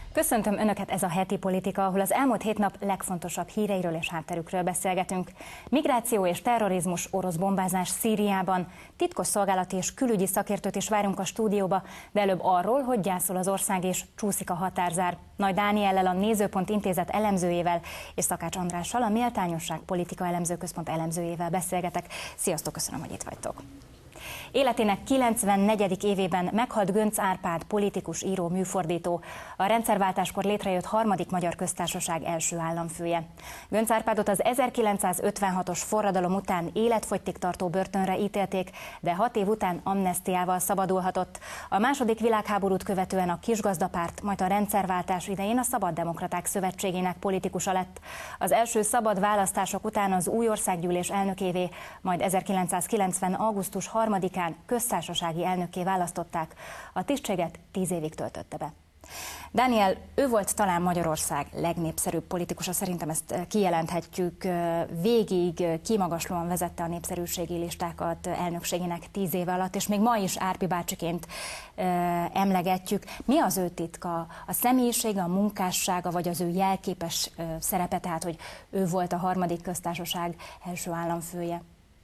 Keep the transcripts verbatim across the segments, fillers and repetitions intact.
Köszöntöm Önöket, ez a Heti Politika, ahol az elmúlt hét nap legfontosabb híreiről és hátterükről beszélgetünk. Migráció és terrorizmus, orosz bombázás Szíriában, titkosszolgálati és külügyi szakértőt is várunk a stúdióba, de előbb arról, hogy gyászol az ország és csúszik a határzár. Nagy Dániellel, a Nézőpont Intézet elemzőjével és Szakács Andrással, a Méltányosság Politika Elemzőközpont elemzőjével beszélgetek. Sziasztok, köszönöm, hogy itt vagytok. Életének kilencvennegyedik évében meghalt Göncz Árpád, politikus, író, műfordító, a rendszerváltáskor létrejött harmadik magyar köztársaság első államfője. Göncz Árpádot az ezerkilencszázötvenhatos forradalom után életfogytig tartó börtönre ítélték, de hat év után amnesztiával szabadulhatott. A második világháborút követően a Kisgazdapárt, majd a rendszerváltás idején a Szabaddemokraták Szövetségének politikusa lett. Az első szabad választások után az új országgyűlés elnökévé, majd ezerkilencszázkilencven. augusztus harmadikán köztársasági elnökké választották. A tisztséget tíz évig töltötte be. Dániel, ő volt talán Magyarország legnépszerűbb politikusa, szerintem ezt kijelenthetjük. Végig kimagaslóan vezette a népszerűségi listákat elnökségének tíz éve alatt, és még ma is Árpi bácsiként emlegetjük. Mi az ő titka? A személyisége, a munkássága, vagy az ő jelképes szerepe, tehát hogy ő volt a harmadik köztársaság első államfője?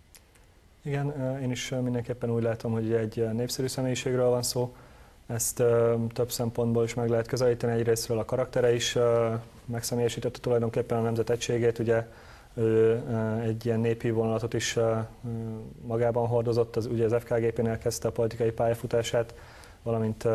Igen, én is mindenképpen úgy látom, hogy egy népszerű személyiségről van szó. Ezt több szempontból is meg lehet közelíteni. Egyrésztről a karaktere is megszemélyesítette tulajdonképpen a nemzet egységét. Ugye ő egy ilyen népi vonulatot is magában hordozott, az, ugye az ef ká gé pé-nél kezdte a politikai pályafutását, valamint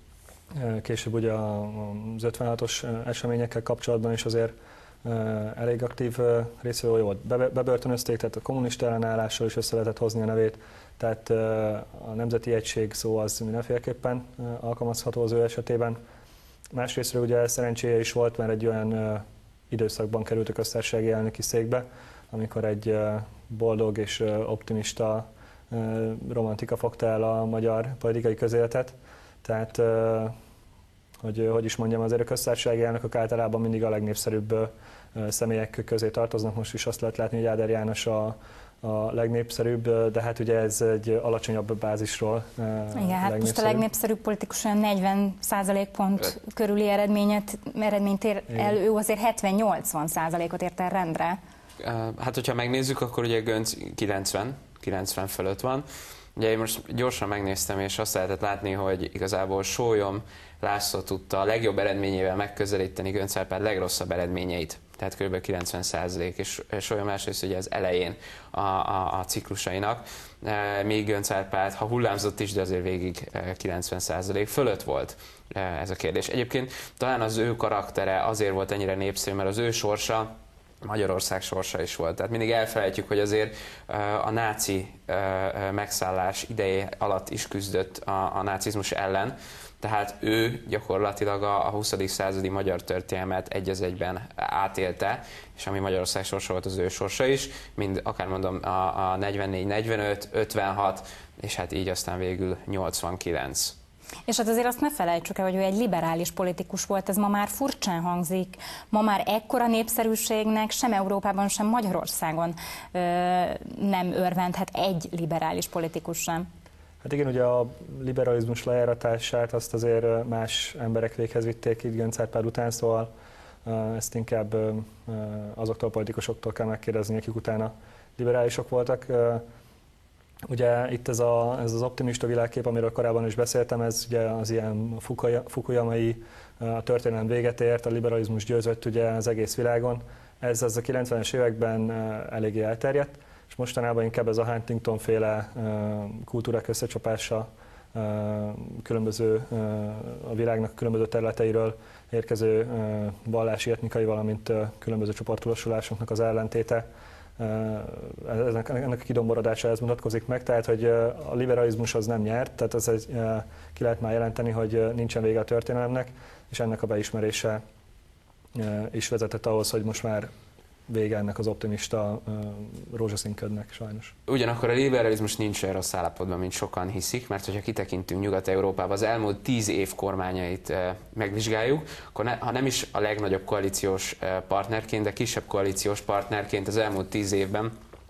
később ugye az ötvenhatos eseményekkel kapcsolatban is azért elég aktív részvevő volt. Bebörtönözték, tehát a kommunista ellenállással is össze lehetett hozni a nevét, tehát a nemzeti egység szó az mindenféleképpen alkalmazható az ő esetében. Másrésztről ugye szerencséje is volt, mert egy olyan időszakban került a köztársasági elnöki székbe, amikor egy boldog és optimista romantika fogta el a magyar politikai közéletet. Tehát, hogy, hogy is mondjam, azért a köztársasági elnökök általában mindig a legnépszerűbb személyek közé tartoznak. Most is azt lehet látni, hogy Áder János a, a legnépszerűbb, de hát ugye ez egy alacsonyabb bázisról. Igen, hát most a legnépszerűbb politikus olyan negyven százalékpont körüli eredményet, eredményt ér el, ő azért hetven-nyolcvan százalékot ért el rendre. Hát, hogyha megnézzük, akkor ugye Göncz kilencven, kilencven fölött van. Ugye én most gyorsan megnéztem, és azt lehetett látni, hogy igazából Sólyom László tudta a legjobb eredményével megközelíteni Göncz Árpád legrosszabb eredményeit. Tehát kb. kilencven százalék, és Sólyom László ugye az elején a, a, a ciklusainak, még Göncz Árpád, ha hullámzott is, de azért végig kilencven százalék fölött volt ez a kérdés. Egyébként talán az ő karaktere azért volt ennyire népszerű, mert az ő sorsa Magyarország sorsa is volt. Tehát mindig elfelejtjük, hogy azért a náci megszállás ideje alatt is küzdött a, a nácizmus ellen, tehát ő gyakorlatilag a huszadik századi magyar történelmet egy az egyben átélte, és ami Magyarország sorsa volt, az ő sorsa is, mind akár mondom a, a negyvennégy negyvenöt, ötvenhat, és hát így aztán végül nyolcvankilenc. És hát azért azt ne felejtsük el, hogy ő egy liberális politikus volt, ez ma már furcsán hangzik. Ma már ekkora népszerűségnek sem Európában, sem Magyarországon ö, nem örvendhet egy liberális politikus sem. Hát igen, ugye a liberalizmus lejáratását azt azért más emberek véghez vitték itt Göncz Árpád után, szóval ezt inkább azoktól a politikusoktól kell megkérdezni, akik utána liberálisok voltak. Ugye itt ez, a, ez az optimista világkép, amiről korábban is beszéltem, ez ugye az ilyen Fukuyamai, a történelem véget ért, a liberalizmus győzött ugye az egész világon. Ez, ez a kilencvenes években eléggé elterjedt, és mostanában inkább ez a Huntington-féle kultúrák összecsapása, különböző, a világnak különböző területeiről érkező vallási, etnikai, valamint különböző csoportosulásoknak az ellentéte. Ennek, ennek a kidomborodása ez mutatkozik meg, tehát hogy a liberalizmus az nem nyert, tehát ez egy, ki lehet már jelenteni, hogy nincsen vége a történelemnek, és ennek a beismerése is vezetett ahhoz, hogy most már vége ennek az optimista rózsaszínködnek sajnos. Ugyanakkor a liberalizmus nincs olyan rossz állapotban, mint sokan hiszik, mert hogyha kitekintünk Nyugat-Európába, az elmúlt tíz év kormányait megvizsgáljuk, akkor ne, ha nem is a legnagyobb koalíciós partnerként, de kisebb koalíciós partnerként az elmúlt tíz évben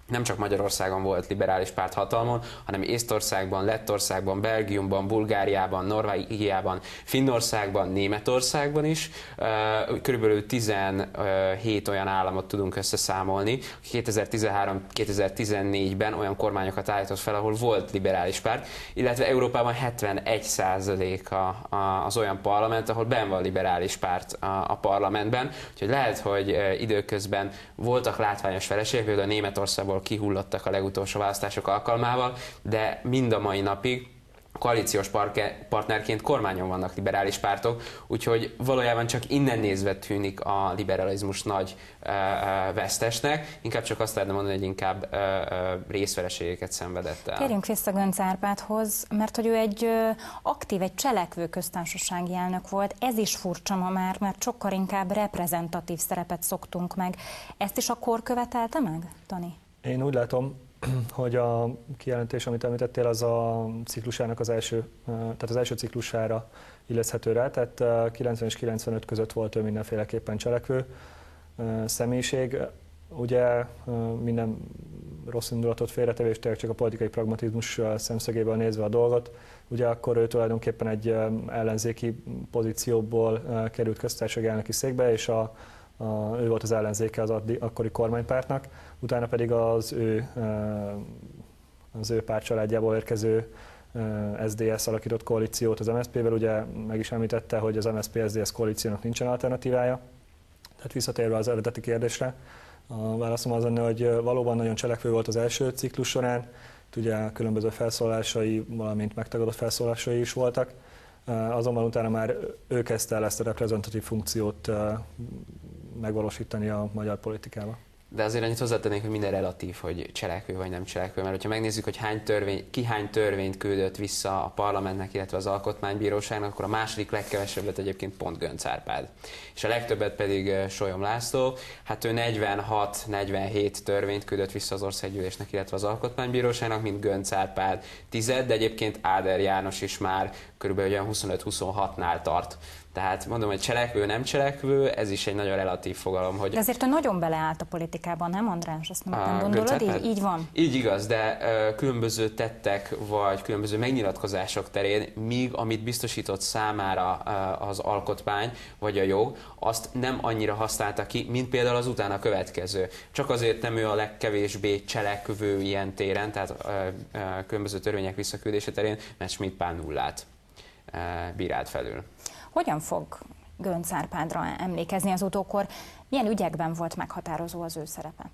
nem csak Magyarországon volt liberális párt hatalmon, hanem Észtországban, Lettországban, Belgiumban, Bulgáriában, Norvégiában, Finnországban, Németországban is. Körülbelül tizenhét olyan államot tudunk összeszámolni. kétezer-tizenhárom kétezer-tizennégyben olyan kormányokat állított fel, ahol volt liberális párt, illetve Európában hetvenegy százaléka az olyan parlament, ahol benn van liberális párt a parlamentben. Úgyhogy lehet, hogy időközben voltak látványos vereségek, például a Németországból kihullottak a legutolsó választások alkalmával, de mind a mai napig koalíciós partnerként kormányon vannak liberális pártok, úgyhogy valójában csak innen nézve tűnik a liberalizmus nagy ö, ö, vesztesnek, inkább csak azt lehetne mondani, hogy inkább ö, ö, részvereségeket szenvedett el. Térjünk vissza Göncz Árpádhoz, mert hogy ő egy ö, aktív, egy cselekvő köztársasági elnök volt. Ez is furcsa ma már, mert sokkal inkább reprezentatív szerepet szoktunk meg. Ezt is a kor követelte meg, Dani? Én úgy látom, hogy a kijelentés, amit említettél, az a ciklusának az első, tehát az első ciklusára illeszthető rá, tehát kilencven és kilencvenöt között volt ő mindenféleképpen cselekvő személyiség. Ugye minden rossz indulatot félretevés, tényleg csak a politikai pragmatizmus szemszögéből nézve a dolgot, ugye akkor ő tulajdonképpen egy ellenzéki pozícióból került köztársasági elnöki székbe, és a A, ő volt az ellenzéke az addi, akkori kormánypártnak, utána pedig az ő, az ő pártcsaládjából érkező es zé dé es alakított koalíciót az em es zé pé-vel, ugye meg is említette, hogy az em es zé pé-es zé dé es koalíciónak nincsen alternatívája. Tehát visszatérve az eredeti kérdésre, a válaszom az lenne, hogy valóban nagyon cselekvő volt az első ciklus során, ugye különböző felszólásai, valamint megtagadott felszólásai is voltak. Azonban utána már ő kezdte el ezt a reprezentatív funkciót megvalósítani a magyar politikában. De azért annyit hozzátennék, hogy minden relatív, hogy cselekvő vagy nem cselekvő, mert hogyha megnézzük, hogy hány törvény, ki hány törvényt küldött vissza a parlamentnek, illetve az alkotmánybíróságnak, akkor a második legkevesebbet egyébként pont Göncz Árpád. És a legtöbbet pedig Sólyom László, hát ő negyvenhat negyvenhét törvényt küldött vissza az országgyűlésnek, illetve az alkotmánybíróságnak, mint Göncz Árpád tized, de egyébként Áder János is már körülbelül olyan huszonöt huszonhatnál tart. Tehát mondom, hogy cselekvő, nem cselekvő, ez is egy nagyon relatív fogalom. Hogy de azért ő nagyon beleállt a politikában, nem András? Azt nem, nem gondolod? Így, így van? Így igaz, de uh, különböző tettek vagy különböző megnyilatkozások terén, míg amit biztosított számára uh, az alkotmány vagy a jog, azt nem annyira használta ki, mint például az utána következő. Csak azért nem ő a legkevésbé cselekvő ilyen téren, tehát uh, uh, különböző törvények visszaküldése terén, mert Schmidt Pál nullát uh, bírált felül. Hogyan fog Göncz Árpádra emlékezni az utókor? Milyen ügyekben volt meghatározó az ő szerepe?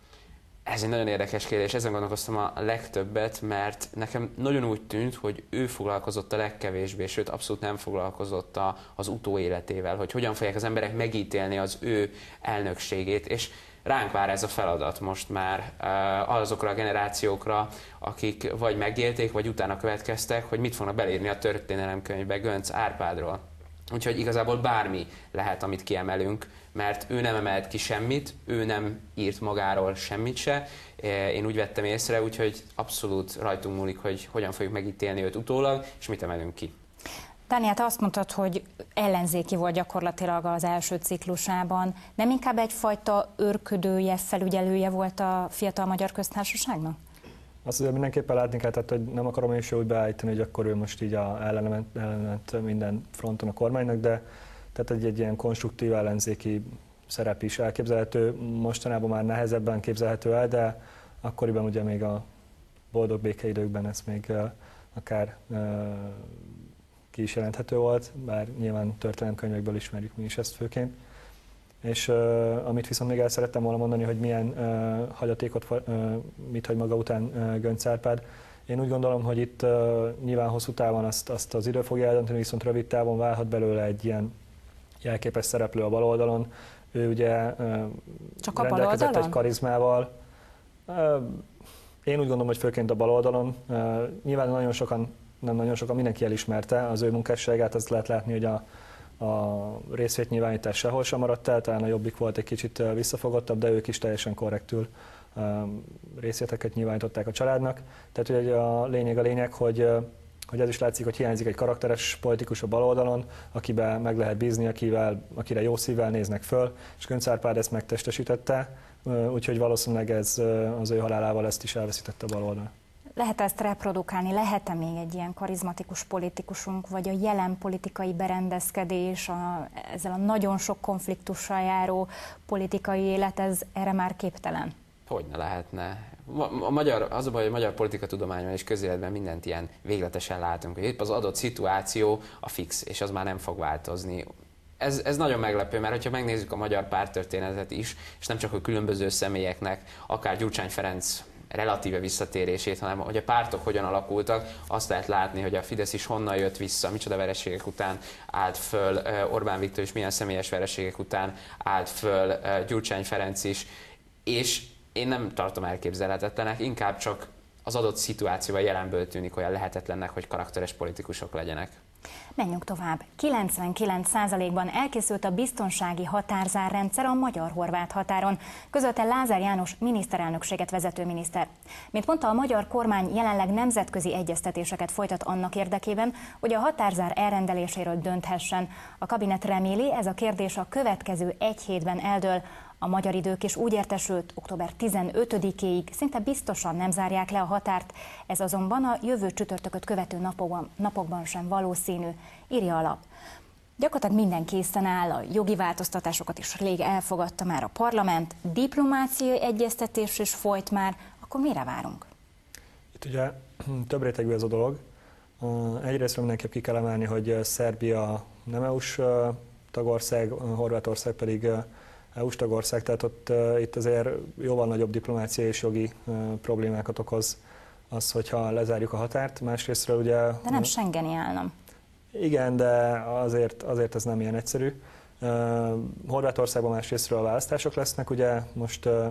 Ez egy nagyon érdekes kérdés, ezen gondolkoztam a legtöbbet, mert nekem nagyon úgy tűnt, hogy ő foglalkozott a legkevésbé, sőt abszolút nem foglalkozott a, az utóéletével, hogy hogyan fogják az emberek megítélni az ő elnökségét, és ránk vár ez a feladat most már azokra a generációkra, akik vagy megélték, vagy utána következtek, hogy mit fognak belírni a történelemkönyvbe Göncz Árpádról. Úgyhogy igazából bármi lehet, amit kiemelünk, mert ő nem emelt ki semmit, ő nem írt magáról semmit se. Én úgy vettem észre, úgyhogy abszolút rajtunk múlik, hogy hogyan fogjuk megítélni őt utólag, és mit emelünk ki. Dániel, te azt mondtad, hogy ellenzéki volt gyakorlatilag az első ciklusában. Nem inkább egyfajta őrködője, felügyelője volt a fiatal magyar köztársaságnak? Azt azért mindenképpen látni kell, tehát, hogy nem akarom én se úgy beállítani, hogy akkor ő most így a ellenement, ellenement minden fronton a kormánynak, de tehát egy, egy ilyen konstruktív ellenzéki szerep is elképzelhető. Mostanában már nehezebben képzelhető el, de akkoriban ugye még a boldog békeidőkben ez még uh, akár uh, ki is jelenthető volt, bár nyilván történelemkönyvekből ismerjük mi is ezt főként. És uh, amit viszont még el szerettem volna mondani, hogy milyen uh, hagyatékot, uh, mit hagy maga után uh, Göncz Árpád. Én úgy gondolom, hogy itt uh, nyilván hosszú távon azt, azt az idő fogja eldönteni, viszont rövid távon válhat belőle egy ilyen jelképes szereplő a baloldalon. Ő ugye uh, Csak a rendelkezett baloldalon? egy karizmával. Uh, én úgy gondolom, hogy főként a baloldalon. Uh, nyilván nagyon sokan, nem nagyon sokan, mindenki elismerte az ő munkásságát, azt lehet látni, hogy a A részvétnyilvánítás sehol sem maradt el, talán a Jobbik volt egy kicsit visszafogottabb, de ők is teljesen korrektül részvéteket nyilvánították a családnak. Tehát ugye a lényeg a lényeg, hogy, hogy ez is látszik, hogy hiányzik egy karakteres politikus a baloldalon, akiben meg lehet bízni, akivel, akire jó szívvel néznek föl, és Göncz Árpád ezt megtestesítette, úgyhogy valószínűleg ez az ő halálával ezt is elveszítette a baloldal. Lehet ezt reprodukálni? Lehet-e még egy ilyen karizmatikus politikusunk, vagy a jelen politikai berendezkedés, a, ezzel a nagyon sok konfliktussal járó politikai élet, ez erre már képtelen? Hogyne lehetne. A magyar, az a baj, hogy a magyar politikatudományban és közéletben mindent ilyen végletesen látunk, hogy épp az adott szituáció a fix, és az már nem fog változni. Ez, ez nagyon meglepő, mert ha megnézzük a magyar párttörténetet is, és nem csak a különböző személyeknek, akár Gyurcsány Ferenc relatíve visszatérését, hanem hogy a pártok hogyan alakultak, azt lehet látni, hogy a Fidesz is honnan jött vissza, micsoda vereségek után állt föl, Orbán Viktor is milyen személyes vereségek után állt föl, Gyurcsány Ferenc is, és én nem tartom elképzelhetetlenek, inkább csak az adott szituációval jelenből tűnik olyan lehetetlennek, hogy karakteres politikusok legyenek. Menjünk tovább. kilencvenkilenc százalékban elkészült a biztonsági határzárrendszer a magyar-horvát határon, közölte Lázár János miniszterelnökséget vezető miniszter. Mint mondta, a magyar kormány jelenleg nemzetközi egyeztetéseket folytat annak érdekében, hogy a határzár elrendeléséről dönthessen. A kabinet reméli, ez a kérdés a következő egy hétben eldől. A magyar idők is úgy értesült, október tizenötödikéig szinte biztosan nem zárják le a határt, ez azonban a jövő csütörtököt követő napokban, napokban sem valószínű, írja a lap. Gyakorlatilag minden készen áll, a jogi változtatásokat is rég elfogadta már a parlament, diplomáciai egyeztetés is folyt már, akkor mire várunk? Itt ugye több rétegű ez a dolog. Egyrészt mindenképp ki kell emelni, hogy Szerbia nem é u-s tagország, Horvátország pedig é u-s tagország, tehát ott uh, itt azért jóval nagyobb diplomáciai és jogi uh, problémákat okoz az, hogyha lezárjuk a határt. Másrésztről ugye... De nem schengeni állam. Igen, de azért, azért ez nem ilyen egyszerű. Uh, Horvátországban másrésztről a választások lesznek, ugye most uh,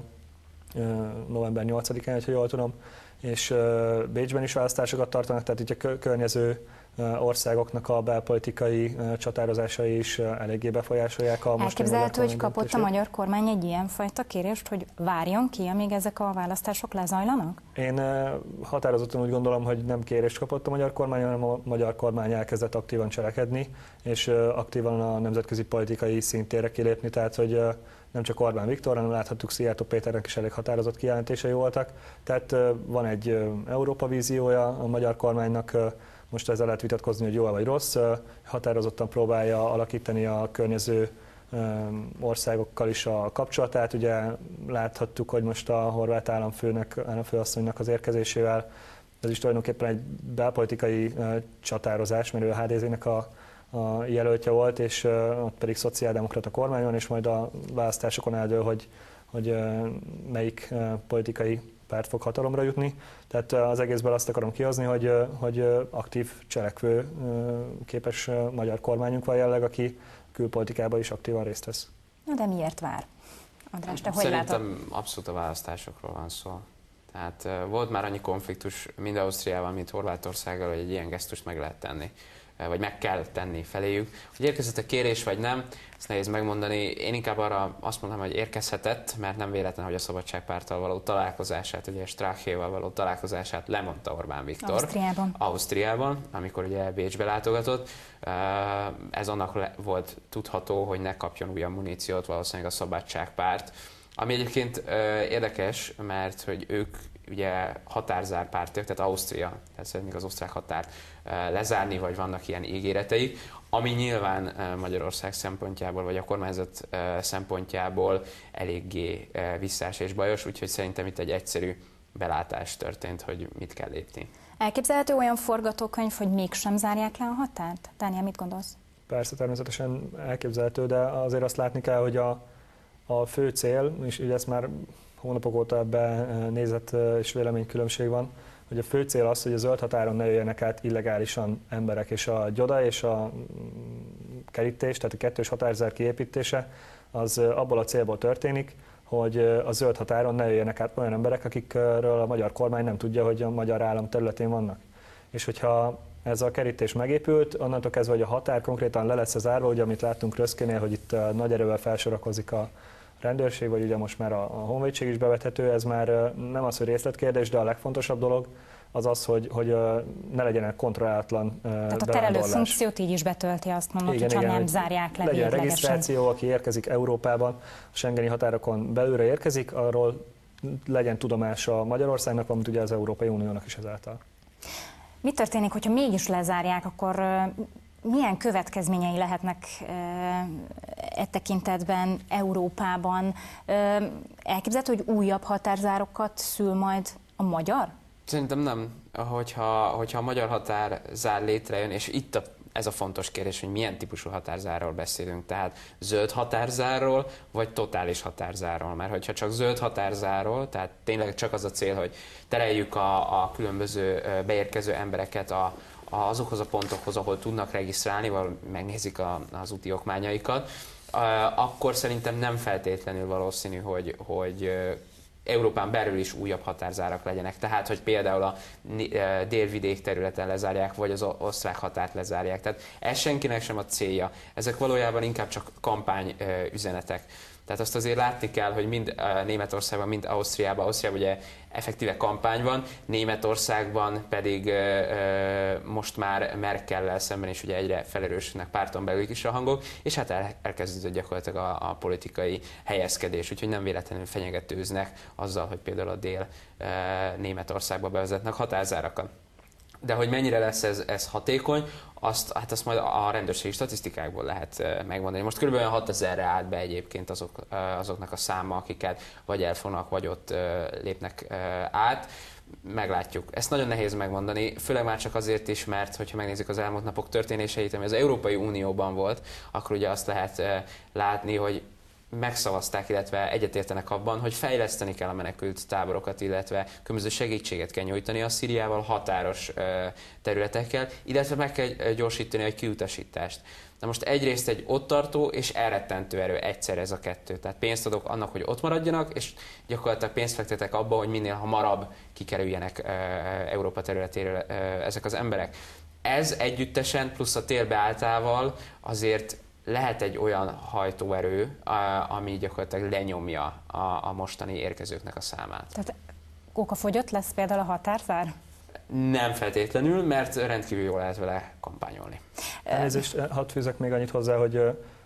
uh, november nyolcadikán, ha jól tudom, és uh, Bécsben is választásokat tartanak, tehát itt a környező országoknak a belpolitikai csatározásai is eléggé befolyásolják a mostani magyar Elképzelhető, hogy kapott a magyar kormány egy ilyen fajta kérést, hogy várjon ki, amíg ezek a választások lezajlanak? Én határozottan úgy gondolom, hogy nem kérést kapott a magyar kormány, hanem a magyar kormány elkezdett aktívan cselekedni, és aktívan a nemzetközi politikai szintére kilépni, tehát hogy nem csak Orbán Viktor, hanem láthattuk Szijjártó Péternek is elég határozott kijelentései voltak. Tehát van egy Európa víziója a magyar kormánynak, most ezzel lehet vitatkozni, hogy jó vagy rossz, határozottan próbálja alakítani a környező országokkal is a kapcsolatát. Ugye láthattuk, hogy most a horvát államfőnek, államfőasszonynak az érkezésével ez is tulajdonképpen egy belpolitikai csatározás, mert ő a há dé zé-nek a, a jelöltje volt, és ott pedig szociáldemokrata kormány van, és majd a választásokon eldől, hogy, hogy melyik politikai párt fog hatalomra jutni. Tehát az egészből azt akarom kihozni, hogy, hogy aktív, cselekvő képes magyar kormányunk van jelenleg, aki külpolitikában is aktívan részt vesz. Na de miért vár? András, te hogy Szerintem látod? abszolút a választásokról van szó. Tehát volt már annyi konfliktus mind Ausztriával, mint Horvátországgal, hogy egy ilyen gesztust meg lehet tenni, vagy meg kell tenni feléjük. Hogy érkezett a kérés, vagy nem, ezt nehéz megmondani. Én inkább arra azt mondom, hogy érkezhetett, mert nem véletlen, hogy a Szabadságpárttal való találkozását, ugye Strache-val való találkozását lemondta Orbán Viktor. Ausztriában. Ausztriában, amikor ugye Bécsbe látogatott. Ez annak volt tudható, hogy ne kapjon újabb muníciót valószínűleg a Szabadságpárt. Ami egyébként érdekes, mert hogy ők ugye határzárpártiak, tehát Ausztria, tehát szeretnék az osztrák határt lezárni, vagy vannak ilyen ígéreteik, ami nyilván Magyarország szempontjából, vagy a kormányzat szempontjából eléggé visszás és bajos, úgyhogy szerintem itt egy egyszerű belátás történt, hogy mit kell lépni. Elképzelhető olyan forgatókönyv, hogy mégsem zárják le a határt? Dániel, mit gondolsz? Persze, természetesen elképzelhető, de azért azt látni kell, hogy a, a fő cél, és ugye ezt már hónapok óta ebben nézet és véleménykülönbség van, hogy a fő cél az, hogy a zöld határon ne jöjjenek át illegálisan emberek, és a gyoda és a kerítés, tehát a kettős határzár kiépítése, az abból a célból történik, hogy a zöld határon ne jöjjenek át olyan emberek, akikről a magyar kormány nem tudja, hogy a magyar állam területén vannak. És hogyha ez a kerítés megépült, onnantól kezdve, hogy a határ konkrétan le lesz zárva, ugye amit láttunk Röszkénél, hogy itt nagy erővel felsorakozik a rendőrség, vagy ugye most már a, a honvédség is bevethető, ez már nem az, hogy részletkérdés, de a legfontosabb dolog az az, hogy, hogy ne legyen kontrollálatlan Tehát a terelő funkciót így is betölti, azt mondod, igen, hogyha igen, nem zárják le legyen véglegesen. regisztráció, aki érkezik Európában, a schengeni határokon belülre érkezik, arról legyen tudomása Magyarországnak, valamint ugye az Európai Uniónak is ezáltal. Mi történik, hogyha mégis lezárják, akkor milyen következményei lehetnek e tekintetben Európában? Elképzelhető, hogy újabb határzárokat szül majd a magyar? Szerintem nem. Hogyha, hogyha a magyar határzár létrejön, és itt a, ez a fontos kérdés, hogy milyen típusú határzárról beszélünk, tehát zöld határzárról, vagy totális határzárról. Mert hogyha csak zöld határzárról, tehát tényleg csak az a cél, hogy tereljük a, a különböző beérkező embereket a, azokhoz a pontokhoz, ahol tudnak regisztrálni, vagy megnézik a, az úti okmányaikat, akkor szerintem nem feltétlenül valószínű, hogy, hogy Európán belül is újabb határzárak legyenek. Tehát, hogy például a délvidék területen lezárják, vagy az osztrák határt lezárják. Tehát ez senkinek sem a célja. Ezek valójában inkább csak kampányüzenetek. Tehát azt azért látni kell, hogy mind Németországban, mind Ausztriában, Ausztriában ugye effektíve kampány van, Németországban pedig most már Merkellel szemben is ugye egyre felerősödnek párton belül is a hangok, és hát el, elkezdődött gyakorlatilag a, a politikai helyezkedés, úgyhogy nem véletlenül fenyegetőznek azzal, hogy például a dél Németországba bevezetnek határzárakat. De hogy mennyire lesz ez, ez hatékony, azt, hát azt majd a rendőrségi statisztikákból lehet megmondani. Most kb. hatezerre állt be egyébként azok, azoknak a száma, akiket vagy elfognak, vagy ott lépnek át. Meglátjuk. Ezt nagyon nehéz megmondani, főleg már csak azért is, mert hogyha megnézzük az elmúlt napok történéseit, ami az Európai Unióban volt, akkor ugye azt lehet látni, hogy megszavazták, illetve egyetértenek abban, hogy fejleszteni kell a menekült táborokat, illetve különböző segítséget kell nyújtani a Szíriával határos területekkel, illetve meg kell gyorsítani a kiutasítást. Na most egyrészt egy ott tartó és elrettentő erő egyszer ez a kettő. Tehát pénzt adok annak, hogy ott maradjanak, és gyakorlatilag pénzt fektetek abba, hogy minél hamarabb kikerüljenek Európa területéről ezek az emberek. Ez együttesen plusz a térbeálltával azért lehet egy olyan hajtóerő, ami gyakorlatilag lenyomja a, a mostani érkezőknek a számát. Tehát okafogyott lesz például a határzár? Nem feltétlenül, mert rendkívül jól lehet vele kampányolni. Elnézést, hadd fűzök még annyit hozzá, hogy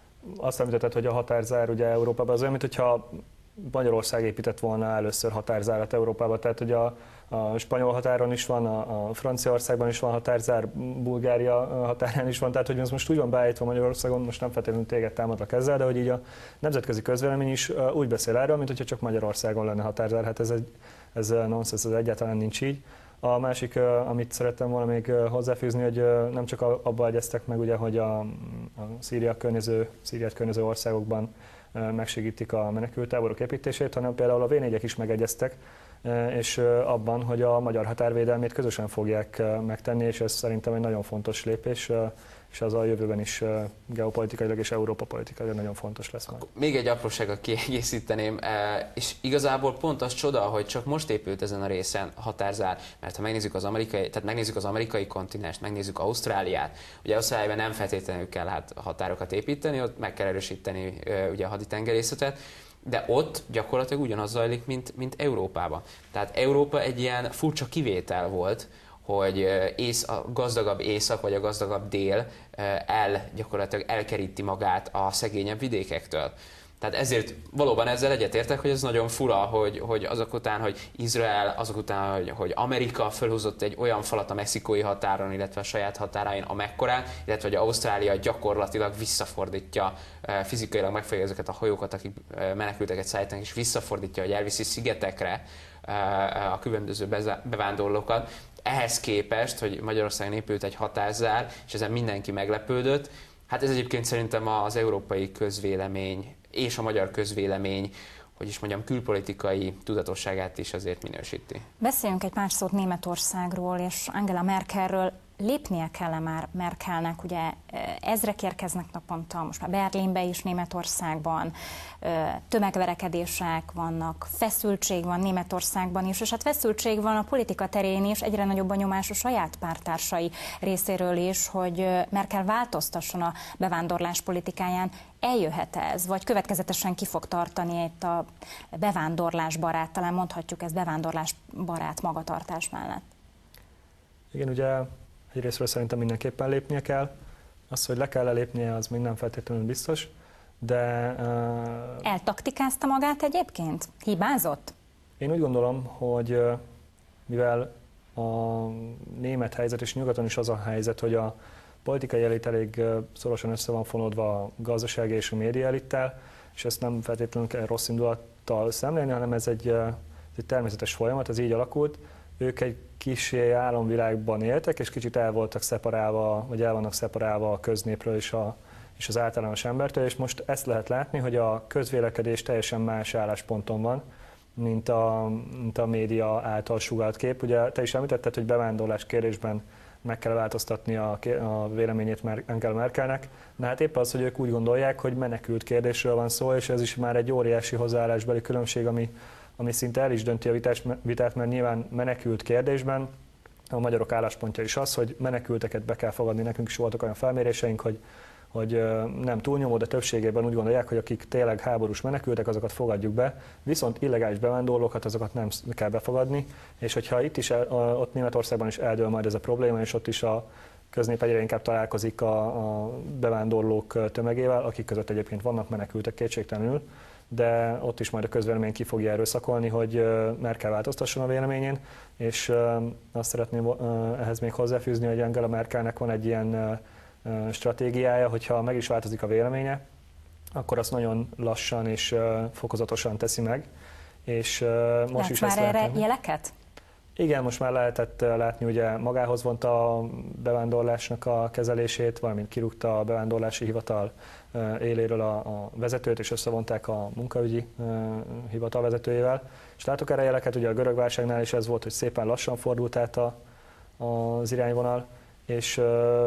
azt említetted, hogy a határzár ugye Európában az olyan, mintha Magyarország épített volna először határzárat Európába, tehát hogy a, a spanyol határon is van, a, a Franciaországban is van határzár, Bulgária határán is van, tehát hogy ez most úgy van beállítva Magyarországon, most nem feltétlenül téged támadlak ezzel, de hogy így a nemzetközi közvélemény is úgy beszél erről, mint hogyha csak Magyarországon lenne határzár, hát ez, egy, ez nonsens, ez egyáltalán nincs így. A másik, amit szerettem volna még hozzáfűzni, hogy nem csak abba egyeztek meg, ugye, hogy a, a Szíria környező, Szíriát környező országokban megsegítik a menekülttáborok építését, hanem például a vé négyek is megegyeztek, és abban, hogy a magyar határvédelmét közösen fogják megtenni, és ez szerintem egy nagyon fontos lépés, és az a jövőben is geopolitikailag és Európa politikailag nagyon fontos lesz majd. Még egy apróságot kiegészíteném, és igazából pont az csoda, hogy csak most épült ezen a részen határzár, mert ha megnézzük az amerikai, tehát megnézzük az amerikai kontinenst, megnézzük Ausztráliát, ugye Ausztráliában nem feltétlenül kell hát határokat építeni, ott meg kell erősíteni ugye a haditengerészetet, de ott gyakorlatilag ugyanaz zajlik, mint, mint Európában. Tehát Európa egy ilyen furcsa kivétel volt, hogy ész, a gazdagabb észak vagy a gazdagabb dél el, gyakorlatilag elkeríti magát a szegényebb vidékektől. Tehát ezért valóban ezzel egyetértek, hogy ez nagyon fura, hogy, hogy azok után, hogy Izrael, azok után, hogy, hogy Amerika fölhúzott egy olyan falat a mexikói határon, illetve a saját határain amekkorán, illetve hogy Ausztrália gyakorlatilag visszafordítja, fizikailag megfogja ezeket a hajókat, akik menekülteket szállítanak, és visszafordítja, hogy elviszi szigetekre a különböző bevándorlókat. Ehhez képest, hogy Magyarországon épült egy határzár, és ezen mindenki meglepődött, hát ez egyébként szerintem az európai közvélemény és a magyar közvélemény, hogy is mondjam, külpolitikai tudatosságát is azért minősíti. Beszéljünk egy pár szót Németországról és Angela Merkelről. Lépnie kell-e már Merkelnek? Ugye ezrek érkeznek naponta, most már Berlinbe is, Németországban, tömegverekedések vannak, feszültség van Németországban is, és hát feszültség van a politika terén is, egyre nagyobb a nyomás a saját párttársai részéről is, hogy Merkel változtasson a bevándorlás politikáján. Eljöhet ez, vagy következetesen ki fog tartani itt a bevándorlásbarát, talán mondhatjuk ezt bevándorlásbarát magatartás mellett? Igen, ugye egyrésztről szerintem mindenképpen lépnie kell. Az, hogy le kell lépnie, az még nem feltétlenül biztos, de... Uh, Eltaktikázta magát egyébként? Hibázott? Én úgy gondolom, hogy uh, mivel a német helyzet és nyugaton is az a helyzet, hogy a politikai elit elég uh, szorosan össze van fonódva a gazdasági és a média elittel, és ezt nem feltétlenül kell rossz indulattal szemlélni, hanem ez egy, uh, ez egy természetes folyamat, ez így alakult. Ők egy kis álomvilágban éltek, és kicsit el voltak szeparálva, vagy el vannak szeparálva a köznépről és, a, és az általános embertől, és most ezt lehet látni, hogy a közvélekedés teljesen más állásponton van, mint a, mint a média által sugalt kép. Ugye te is említetted, hogy bevándorlás kérdésben meg kell változtatni a, a véleményét Angela Merkelnek, de hát épp az, hogy ők úgy gondolják, hogy menekült kérdésről van szó, és ez is már egy óriási hozzáállásbeli különbség, ami ami szinte el is dönti a vitát, mert nyilván menekült kérdésben a magyarok álláspontja is az, hogy menekülteket be kell fogadni. Nekünk is voltak olyan felméréseink, hogy, hogy nem túlnyomó, de többségében úgy gondolják, hogy akik tényleg háborús menekültek, azokat fogadjuk be, viszont illegális bevándorlókat, azokat nem kell befogadni, és hogyha itt is, ott Németországban is eldől majd ez a probléma, és ott is a köznép egyre inkább találkozik a, a bevándorlók tömegével, akik között egyébként vannak menekültek kétségtelenül, de ott is majd a közvélemény ki fogja erőszakolni, hogy Merkel változtasson a véleményén, és azt szeretném ehhez még hozzáfűzni, hogy Angela Merkelnek van egy ilyen stratégiája, hogyha meg is változik a véleménye, akkor azt nagyon lassan és fokozatosan teszi meg. És most Látsz is már ezt erre lehetne. jeleket? Igen, most már lehetett látni, ugye magához vonta a bevándorlásnak a kezelését, valamint kirúgta a bevándorlási hivatal éléről a, a vezetőt, és összevonták a munkaügyi hivatal vezetőjével. És látok erre jeleket, ugye a görög válságnál is ez volt, hogy szépen lassan fordult át a, az irányvonal, és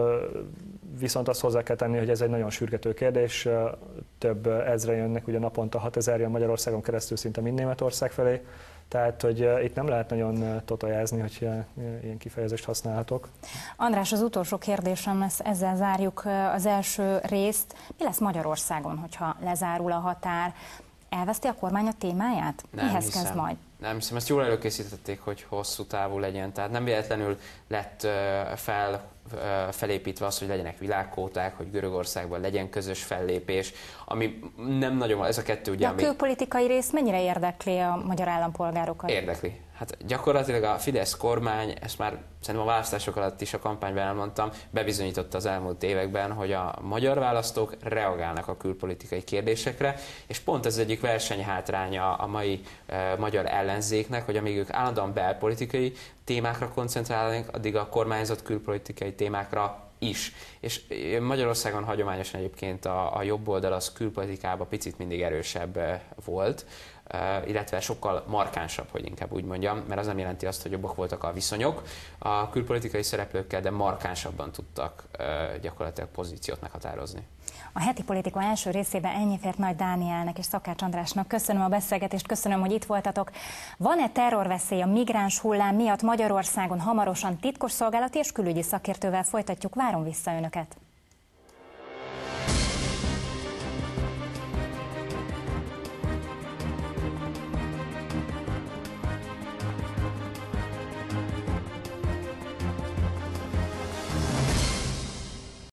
viszont azt hozzá kell tenni, hogy ez egy nagyon sürgető kérdés, több ezre jönnek, ugye naponta hatezer jön Magyarországon keresztül szinte mind Németország felé, tehát, hogy itt nem lehet nagyon totajázni, hogy ilyen kifejezést használhatok. András, az utolsó kérdésem lesz, ezzel zárjuk az első részt. Mi lesz Magyarországon, hogyha lezárul a határ? Elveszti a kormány a témáját? Nem Mihez hiszem. kezd majd? Nem hiszem, ezt jól előkészítették, hogy hosszú távú legyen. Tehát nem véletlenül lett fel, felépítve az, hogy legyenek világkóták, hogy Görögországban legyen közös fellépés, ami nem nagyon, ez a kettő ugye, De a ami... külpolitikai rész mennyire érdekli a magyar állampolgárokat? Érdekli. Hát gyakorlatilag a Fidesz kormány, ezt már szerintem a választások alatt is a kampányban elmondtam, bebizonyította az elmúlt években, hogy a magyar választók reagálnak a külpolitikai kérdésekre, és pont ez egyik versenyhátránya a mai e, magyar ellenzéknek, hogy amíg ők állandóan belpolitikai témákra koncentrálnak, addig a kormányzat külpolitikai témákra is. És Magyarországon hagyományosan egyébként a, a jobb oldal az külpolitikában picit mindig erősebb volt, illetve sokkal markánsabb, hogy inkább úgy mondjam, mert az nem jelenti azt, hogy jobbak voltak a viszonyok a külpolitikai szereplőkkel, de markánsabban tudtak gyakorlatilag pozíciót meghatározni. A heti Politika első részében ennyi fért Nagy Dánielnek és Szakács Andrásnak. Köszönöm a beszélgetést, köszönöm, hogy itt voltatok. Van-e terrorveszély a migráns hullám miatt Magyarországon? Hamarosan titkosszolgálati és külügyi szakértővel folytatjuk, várom vissza önöket.